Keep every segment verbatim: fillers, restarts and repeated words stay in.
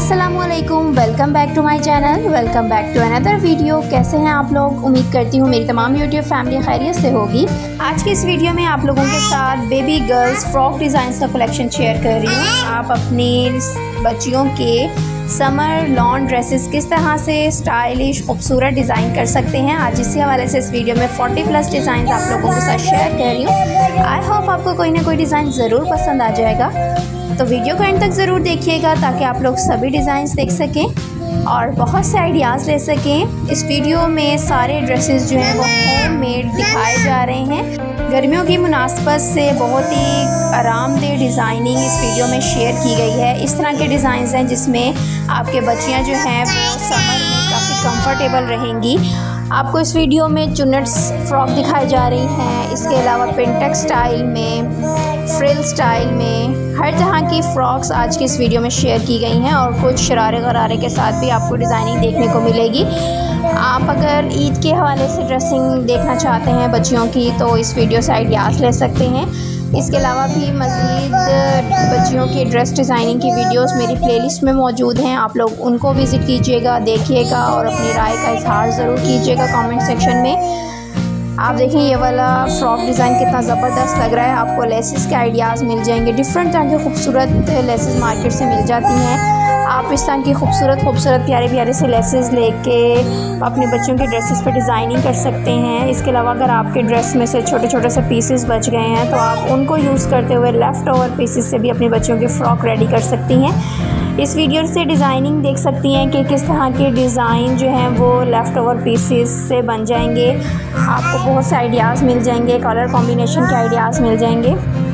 अस्सलामुअलैकुम, welcome back to my channel, welcome back to another video. कैसे हैं आप लोग? उम्मीद करती हूँ मेरी तमाम यूट्यूब फैमिली खैरियत से होगी। आज की इस वीडियो में आप लोगों के साथ बेबी गर्ल्स फ्रॉक डिज़ाइंस का कलेक्शन शेयर कर रही हूँ। आप अपनी बच्चियों के समर लॉन ड्रेसेस किस तरह से स्टाइलिश खूबसूरत डिज़ाइन कर सकते हैं, आज इसी हवाले से इस वीडियो में चालीस प्लस डिज़ाइन आप लोगों के साथ शेयर कर रही हूँ। आई होप आपको कोई ना कोई डिज़ाइन ज़रूर पसंद आ जाएगा, तो वीडियो को एंड तक ज़रूर देखिएगा ताकि आप लोग सभी डिज़ाइंस देख सकें और बहुत से आइडियाज़ ले सकें। इस वीडियो में सारे ड्रेसेस जो हैं वो होममेड दिखाए जा रहे हैं। गर्मियों की मुनासबत से बहुत ही आरामदेह डिज़ाइनिंग इस वीडियो में शेयर की गई है। इस तरह के डिज़ाइंस हैं जिसमें आपके बच्चियां जो हैं वो समर में काफ़ी कंफर्टेबल रहेंगी। आपको इस वीडियो में चुन्नट्स फ्रॉक दिखाई जा रही हैं, इसके अलावा पेंटेक स्टाइल में, फ्रिल स्टाइल में, हर तरह की फ़्रॉक्स आज की इस वीडियो में शेयर की गई हैं और कुछ शरारे गरारे के साथ भी आपको डिज़ाइनिंग देखने को मिलेगी। आप अगर ईद के हवाले से ड्रेसिंग देखना चाहते हैं बच्चियों की तो इस वीडियो से आइडियाज़ ले सकते हैं। इसके अलावा भी मज़ीद बच्चियों की ड्रेस डिज़ाइनिंग की वीडियोस मेरी प्लेलिस्ट में मौजूद हैं, आप लोग उनको विज़िट कीजिएगा, देखिएगा और अपनी राय का इजहार ज़रूर कीजिएगा कमेंट सेक्शन में। आप देखें ये वाला फ्रॉक डिज़ाइन कितना ज़बरदस्त लग रहा है। आपको लेसेस के आइडियाज़ मिल जाएंगे, डिफरेंट तरह की खूबसूरत लेसेस मार्केट से मिल जाती हैं। आप इस तरह की खूबसूरत खूबसूरत प्यारे प्यारे से लेसेस लेके अपने बच्चों के ड्रेसेस पे डिज़ाइनिंग कर सकते हैं। इसके अलावा अगर आपके ड्रेस में से छोटे छोटे से पीसेस बच गए हैं तो आप उनको यूज़ करते हुए लेफ़्ट ओवर पीसेस से भी अपने बच्चों की फ़्रॉक रेडी कर सकती हैं। इस वीडियो से डिज़ाइनिंग देख सकती हैं कि किस तरह के डिज़ाइन जो हैं वो लेफ़्ट ओवर पीसेस से बन जाएंगे। आपको बहुत से आइडियाज़ मिल जाएंगे, कलर कॉम्बिनेशन के आइडियाज़ मिल जाएंगे।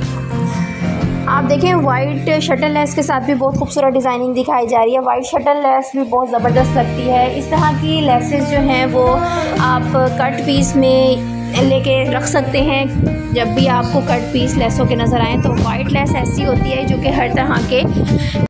आप देखें वाइट शटल लेस के साथ भी बहुत खूबसूरत डिज़ाइनिंग दिखाई जा रही है। वाइट शटल लेस भी बहुत ज़बरदस्त लगती है। इस तरह की लेसेस जो हैं वो आप कट पीस में लेके रख सकते हैं। जब भी आपको कट पीस लेसों के नज़र आएँ तो वाइट लेस ऐसी होती है जो कि हर तरह के